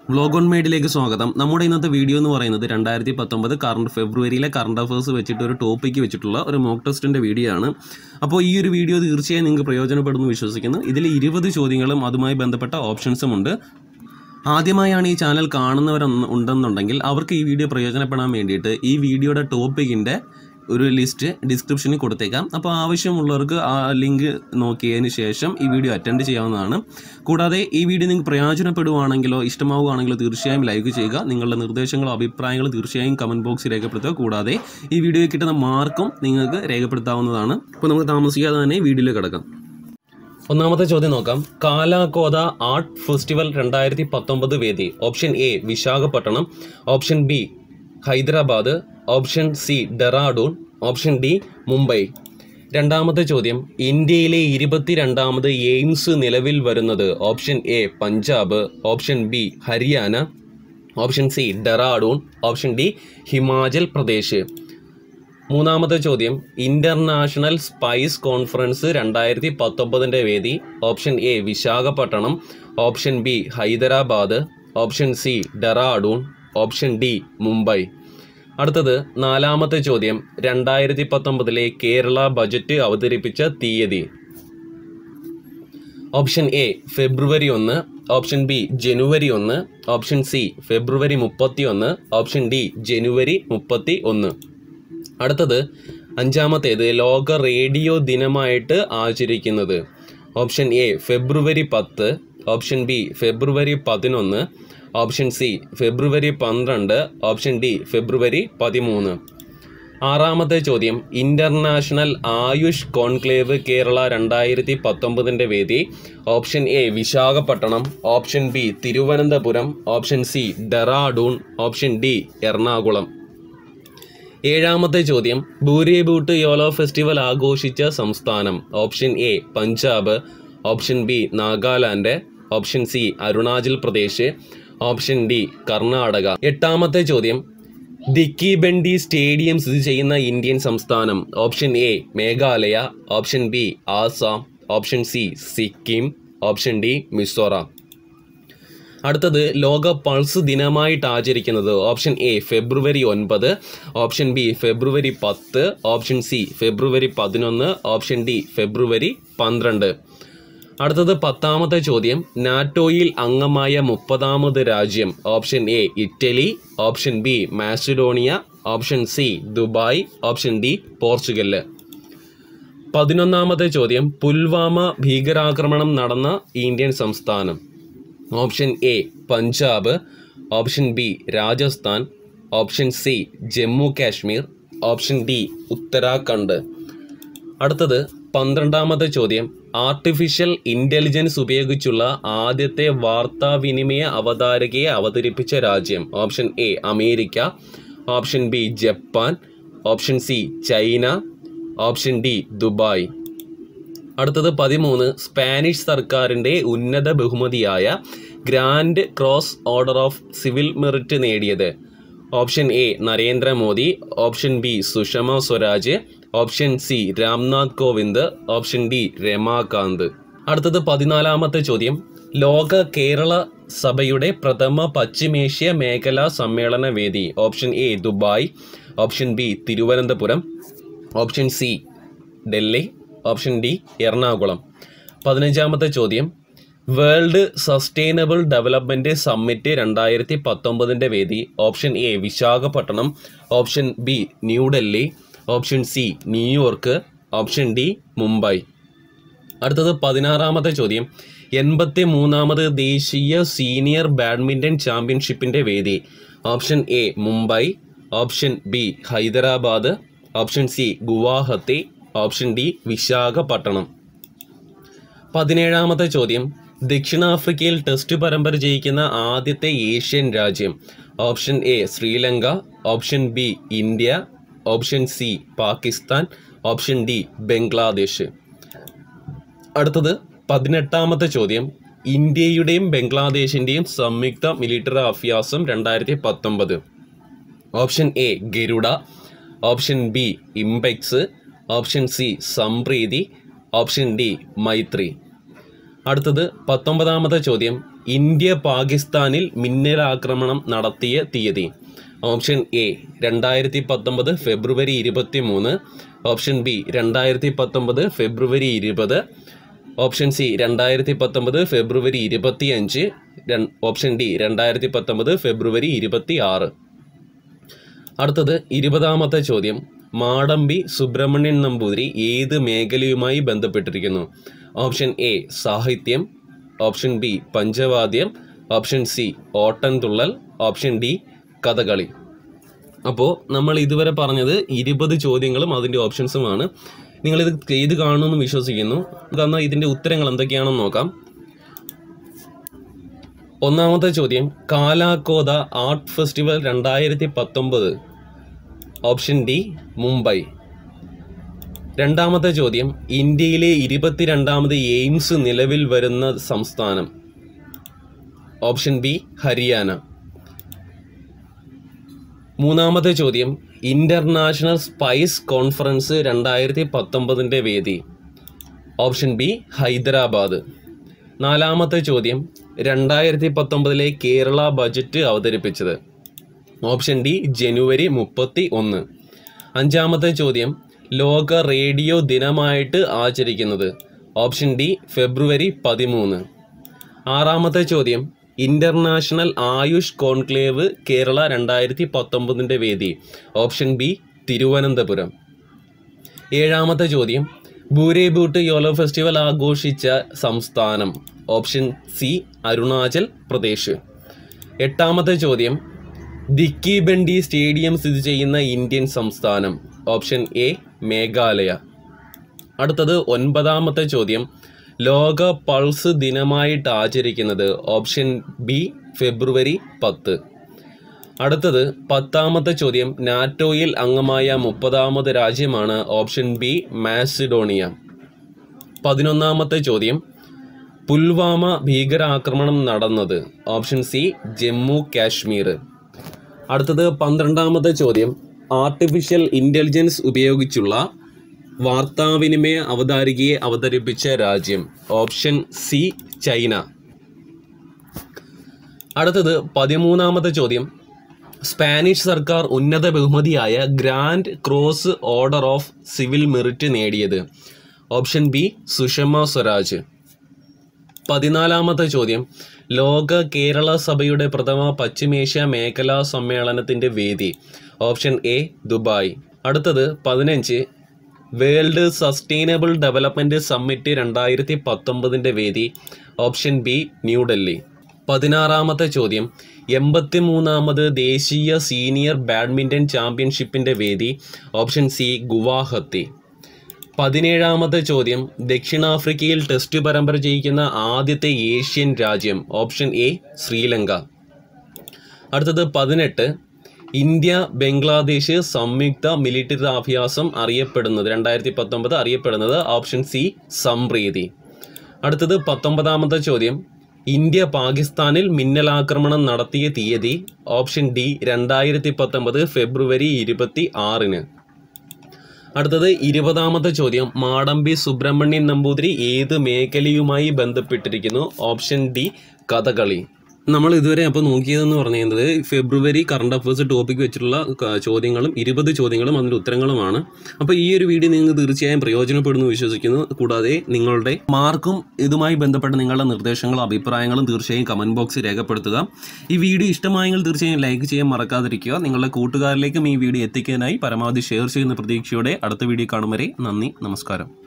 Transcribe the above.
Vlog on മേഡിലേക്ക് സ്വാഗതം. നമ്മുടെ ഇന്നത്തെ വീഡിയോ എന്ന് പറയുന്നത് 2019 ഫെബ്രുവരിയിലെ കറണ്ട് അഫയേഴ്സ് വെച്ചിട്ട് ഒരു ടോപ്പിക്ക് വെച്ചിട്ടുള്ള ഒരു മോക്ക് ടെസ്റ്റിൻ്റെ വീഡിയോ ആണ്. അപ്പോൾ ഈ ഒരു വീഡിയോ തീർച്ചയായും നിങ്ങൾക്ക് പ്രയോജനപ്പെടുന്നു വിശ്വസിക്കുന്നു. ഇതിൽ 20 ചോദ്യങ്ങളും അതുമായി ബന്ധപ്പെട്ട ഓപ്ഷൻസും ഉണ്ട്. ആദ്യമായാണ് ഈ ചാനൽ കാണുന്നവരുണ്ടെന്നുണ്ടെങ്കിൽ അവർക്ക് ഈ വീഡിയോ പ്രയോജനപ്പെടാൻ വേണ്ടിയിട്ട് ഈ വീഡിയോയുടെ ടോപ്പിക്കിൻ്റെ ഒരു ലിസ്റ്റ് ഡിസ്ക്രിപ്ഷനിൽ കൊടുത്തേക്കാം. അപ്പോൾ ആവശ്യമുള്ളവർക്ക് ആ ലിങ്ക് നോക്കിയതിന് ശേഷം ഈ വീഡിയോ അറ്റൻഡ് ചെയ്യാവുന്നതാണ്. കൂടാതെ ഈ വീഡിയോ നിങ്ങൾക്ക് പ്രയോജനപ്പെടുവാണെങ്കിലോ ഇഷ്ടമാവുകയാണെങ്കിലോ തീർച്ചയായും ലൈക്ക് ചെയ്യുക. നിങ്ങളുടെ നിർദ്ദേശങ്ങളോ അഭിപ്രായങ്ങളോ തീർച്ചയായും കമൻറ്റ് ബോക്സിൽ രേഖപ്പെടുത്തുക. കൂടാതെ ഈ വീഡിയോയിൽ കിട്ടുന്ന മാർക്കും നിങ്ങൾക്ക് രേഖപ്പെടുത്താവുന്നതാണ്. അപ്പോൾ നമുക്ക് താമസിക്കാതെ തന്നെ വീഡിയോയിൽ കിടക്കാം. ഒന്നാമത്തെ ചോദ്യം നോക്കാം. കാലാകോത ആർട്ട് ഫെസ്റ്റിവൽ 2019 വേദി. Option A Visakhapatnam, option B Hyderabad, option C Dehradun, option D Mumbai. രണ്ടാമത്തെ ചോദ്യം. ഇന്ത്യയിലെ 22ാമത് എയിംസ് നിലവിൽ വരുന്നത്. Option A Punjab, option B Haryana, option C Dehradun, option D Himachal Pradesh. മൂന്നാമത്തെ ചോദ്യം. ഇന്റർനാഷണൽ സ്പൈസ് കോൺഫറൻസ് 2019 വേദി. Option A Visakhapatnam, option B Hyderabad, option C Dehradun, option D Mumbai. അടുത്തത് നാലാമത്തെ ചോദ്യം. 2019 കേരള ബജറ്റ് അവതരിപ്പിച്ച തീയതി. ഓപ്ഷൻ എ ഫെബ്രുവരി 1, ഓപ്ഷൻ ബി ജനുവരി 1, ഓപ്ഷൻ സി ഫെബ്രുവരി 31, ഓപ്ഷൻ ഡി ജനുവരി 31. അടുത്തത് അഞ്ചാമത്തേത് ലോക റേഡിയോ ദിനമായിട്ട് ആചരിക്കുന്നത്. ഓപ്ഷൻ എ ഫെബ്രുവരി 10, ഓപ്ഷൻ ബി ഫെബ്രുവരി 11, ഓപ്ഷൻ സി ഫെബ്രുവരി 12, ഓപ്ഷൻ ഡി ഫെബ്രുവരി 13. ആറാമത്തെ ചോദ്യം. ഇന്റർനാഷണൽ ആയുഷ് കോൺക്ലേവ് കേരള 2019 വേദി. Option A Visakhapatnam, option B Thiruvananthapuram, option C Dehradun, option D Ernakulam. ഏഴാമത്തെ ചോദ്യം. ഭൂരി ബൂട്ട് യോലോ ഫെസ്റ്റിവൽ ആഘോഷിച്ച സംസ്ഥാനം. Option A Punjab, option B Nagaland, option C Arunachal Pradesh, option D Karnataka. എട്ടാമത്തെ ചോദ്യം. ദിക്കി ബെൻഡി സ്റ്റേഡിയം സ്ഥിതി ചെയ്യുന്ന ഇന്ത്യൻ സംസ്ഥാനം. Option A Meghalaya, option B Assam, option C Sikkim, option D Mizoram. അടുത്തത് ലോക പൾസ് ദിനമായിട്ട് ആചരിക്കുന്നത്. ഓപ്ഷൻ എ ഫെബ്രുവരി 9, ഓപ്ഷൻ ബി ഫെബ്രുവരി 10, ഓപ്ഷൻ സി ഫെബ്രുവരി 11, ഓപ്ഷൻ ഡി ഫെബ്രുവരി 12. അടുത്തത് പത്താമത്തെ ചോദ്യം. നാറ്റോയിൽ അംഗമായ 30ാമത് രാജ്യം. Option A Italy, option B Macedonia, option C Dubai, option D Portugal. 11ാമത്തെ ചോദ്യം. പുൽവാമ ഭീകരാക്രമണം നടന്ന ഇന്ത്യൻ സംസ്ഥാനം. Option A Punjab, option B Rajasthan, option C Jammu Kashmir, option D Uttarakhand. അടുത്തത് 12ാമത്തെ ചോദ്യം. ആർട്ടിഫിഷ്യൽ ഇൻ്റലിജൻസ് ഉപയോഗിച്ചുള്ള ആദ്യത്തെ വാർത്താവിനിമയ അവതാരകയെ അവതരിപ്പിച്ച രാജ്യം. Option A America, option B Japan, option C China, option D Dubai. അടുത്തത് 13. സ്പാനിഷ് സർക്കാരിൻ്റെ ഉന്നത ബഹുമതിയായ grand cross order of civil merit നേടിയത്. Option A Narendra Modi, option B Sushma Swaraj, option C Ramnath Kovind, option D Ramakant. അടുത്തത് 14ാമത്തെ ചോദ്യം. ലോക കേരള സഭയുടെ പ്രഥമ പശ്ചിമേഷ്യ മേഖലാ സമ്മേളന വേദി. Option A Dubai, option B Thiruvananthapuram, option C Delhi, option D Ernakulam. 15ാമത്തെ ചോദ്യം. വേൾഡ് സസ്റ്റൈനബിൾ ഡെവലപ്മെൻറ്റ് സമ്മിറ്റ് 2019 വേദി. Option A Visakhapatnam, option B New Delhi, option C New York, option D Mumbai. അടുത്തത് 16ാമത്തെ ചോദ്യം. 83ാമത് ദേശീയ സീനിയർ ബാഡ്മിൻ്റൺ ചാമ്പ്യൻഷിപ്പിൻ്റെ വേദി. Option A Mumbai, option B Hyderabad, option C Guwahati, option D Visakhapatnam. 17ാമത്തെ ചോദ്യം. ദക്ഷിണാഫ്രിക്കയിൽ ടെസ്റ്റ് പരമ്പര ജയിക്കുന്ന ആദ്യത്തെ ഏഷ്യൻ രാജ്യം. Option A Sri Lanka, option B India, option C Pakistan, option D Bangladesh. അടുത്തത് 18ാമത്തെ ചോദ്യം. ഇന്ത്യയുടെയും ബംഗ്ലാദേശിൻ്റെയും സംയുക്ത മിലിറ്ററി അഭ്യാസം 2019. Option A Garuda, option B ഇംപെക്സ്, option C Sampriti, option D Maitri. അടുത്തത് 19ാമത്തെ ചോദ്യം. ഇന്ത്യ പാകിസ്ഥാനിൽ മിന്നലാക്രമണം നടത്തിയ തീയതി? ഓപ്ഷൻ എ 2019 ഫെബ്രുവരി 23, ഓപ്ഷൻ ബി 2019 ഫെബ്രുവരി 20, ഓപ്ഷൻ സി 2019 ഫെബ്രുവരി 25, ഓപ്ഷൻ ഡി 2019 ഫെബ്രുവരി 26. അടുത്തത് 20ാമത്തെ ചോദ്യം. മാടമ്പി സുബ്രഹ്മണ്യൻ നമ്പൂതിരി ഏത് മേഖലയുമായി ബന്ധപ്പെട്ടിരിക്കുന്നു? ഓപ്ഷൻ എ സാഹിത്യം, option B Panchavadyam, option C Ottamthullal, option D Kathakali. അപ്പോൾ നമ്മൾ ഇതുവരെ പറഞ്ഞത് 20 ചോദ്യങ്ങളും അതിൻ്റെ ഓപ്ഷൻസുമാണ്. നിങ്ങളിത് ചെയ്ത് കാണുമെന്ന് വിശ്വസിക്കുന്നു. എന്നാൽ ഇതിൻ്റെ ഉത്തരങ്ങൾ എന്തൊക്കെയാണെന്ന് നോക്കാം. ഒന്നാമത്തെ ചോദ്യം, കാലാക്കോത art festival 2019, option D Mumbai. രണ്ടാമത്തെ ചോദ്യം, ഇന്ത്യയിലെ 22ാമത് എയിംസ് നിലവിൽ വരുന്ന സംസ്ഥാനം? Option B Haryana. മൂന്നാമത്തെ ചോദ്യം, ഇന്റർനാഷണൽ സ്പൈസ് കോൺഫറൻസ് 2019 വേദി? Option B Hyderabad. നാലാമത്തെ ചോദ്യം, 2019 കേരള ബജറ്റ് അവതരിപ്പിച്ചത്? ഓപ്ഷൻ ഡി ജനുവരി 31. അഞ്ചാമത്തെ ചോദ്യം, ലോക റേഡിയോ ദിനമായിട്ട് ആചരിക്കുന്നത്? ഓപ്ഷൻ ഡി ഫെബ്രുവരി 13. ആറാമത്തെ ചോദ്യം, ഇന്റർനാഷണൽ ആയുഷ് കോൺക്ലേവ് കേരള 2019 വേദി? Option B Thiruvananthapuram. ഏഴാമത്തെ ചോദ്യം, ഭൂരേബൂട്ട് യോലോ ഫെസ്റ്റിവൽ ആഘോഷിച്ച സംസ്ഥാനം? Option C Arunachal Pradesh. എട്ടാമത്തെ ചോദ്യം, ദിക്കി ബണ്ടി സ്റ്റേഡിയം സ്ഥിതി ചെയ്യുന്ന ഇന്ത്യൻ സംസ്ഥാനം? Option A Meghalaya. അടുത്തത് 9ാമത്തെ ചോദ്യം, ലോക പൾസ് ദിനമായിട്ട് ആചരിക്കുന്നത്? ഓപ്ഷൻ ബി ഫെബ്രുവരി 10. അടുത്തത് 10ാമത്തെ ചോദ്യം, നാറ്റോയിൽ അംഗമായ 30ാമത് രാജ്യമാണ്? Option B Macedonia. 11ാമത്തെ ചോദ്യം, പുൽവാമ ഭീകരാക്രമണം നടന്നത്? Option C Jammu Kashmir. അടുത്തത് 12ാമത്തെ ചോദ്യം, ആർട്ടിഫിഷ്യൽ ഇൻ്റലിജൻസ് ഉപയോഗിച്ചുള്ള വാർത്താവിനിമയ അവതാരികയെ അവതരിപ്പിച്ച രാജ്യം? Option C China. അടുത്തത് 13ാമത്തെ ചോദ്യം, സ്പാനിഷ് സർക്കാർ ഉന്നത ബഹുമതിയായ grand cross order of civil merit നേടിയത്? Option B Sushma Swaraj. 14ാമത്തെ ചോദ്യം, ലോക കേരള സഭയുടെ പ്രഥമ പശ്ചിമേഷ്യ മേഖലാ സമ്മേളനത്തിൻ്റെ വേദി? Option A Dubai. അടുത്തത് 15, വേൾഡ് സസ്റ്റൈനബിൾ ഡെവലപ്മെൻറ്റ് സമ്മിറ്റ് 2019 വേദി? Option B New Delhi. 16ാമത്തെ ചോദ്യം, 83ാമത് ദേശീയ സീനിയർ ബാഡ്മിൻ്റൺ ചാമ്പ്യൻഷിപ്പിൻ്റെ വേദി? Option C Guwahati. 17ാമത്തെ ചോദ്യം, ദക്ഷിണാഫ്രിക്കയിൽ ടെസ്റ്റ് പരമ്പര ജയിക്കുന്ന ആദ്യത്തെ ഏഷ്യൻ രാജ്യം? Option A Sri Lanka. അടുത്തത് 18, ഇന്ത്യ ബംഗ്ലാദേശ് സംയുക്ത മിലിറ്ററി അഭ്യാസം അറിയപ്പെടുന്നത് 2019 അറിയപ്പെടുന്നത്? Option C Sampriti. അടുത്തത് 19ാമത്തെ ചോദ്യം, ഇന്ത്യ പാകിസ്ഥാനിൽ മിന്നലാക്രമണം നടത്തിയ തീയതി? ഓപ്ഷൻ ഡി 2019 ഫെബ്രുവരി 26. അടുത്തത് 20ാമത്തെ ചോദ്യം, മാടമ്പി സുബ്രഹ്മണ്യൻ നമ്പൂതിരി ഏത് മേഖലയുമായി ബന്ധപ്പെട്ടിരിക്കുന്നു? Option D Kathakali. നമ്മൾ ഇതുവരെ അപ്പോൾ നോക്കിയതെന്ന് പറയുന്നത് ഫെബ്രുവരി കറണ്ട് അഫയേഴ്സ് ടോപ്പിക് വെച്ചിട്ടുള്ള ചോദ്യങ്ങളും 20 ചോദ്യങ്ങളും അതിൻ്റെ ഉത്തരങ്ങളുമാണ്. അപ്പോൾ ഈ ഒരു വീഡിയോ നിങ്ങൾക്ക് തീർച്ചയായും പ്രയോജനപ്പെടുന്നു വിശ്വസിക്കുന്നു. കൂടാതെ നിങ്ങളുടെ മാർക്കും ഇതുമായി ബന്ധപ്പെട്ട നിങ്ങളുടെ നിർദ്ദേശങ്ങളും അഭിപ്രായങ്ങളും തീർച്ചയായും കമൻറ്റ് ബോക്സിൽ രേഖപ്പെടുത്തുക. ഈ വീഡിയോ ഇഷ്ടമായെങ്കിൽ തീർച്ചയായും ലൈക്ക് ചെയ്യാൻ മറക്കാതിരിക്കുക. നിങ്ങളുടെ കൂട്ടുകാരിലേക്കും ഈ വീഡിയോ എത്തിക്കാനായി പരമാവധി ഷെയർ ചെയ്യുന്ന പ്രതീക്ഷയോടെ അടുത്ത വീഡിയോ കാണും വരെ നന്ദി, നമസ്കാരം.